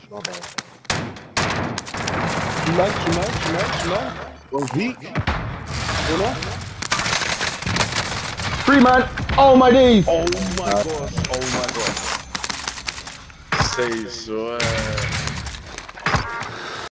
My bad. She might. Well, weak. You know? Free man. Oh my days. Oh my gosh. Say so.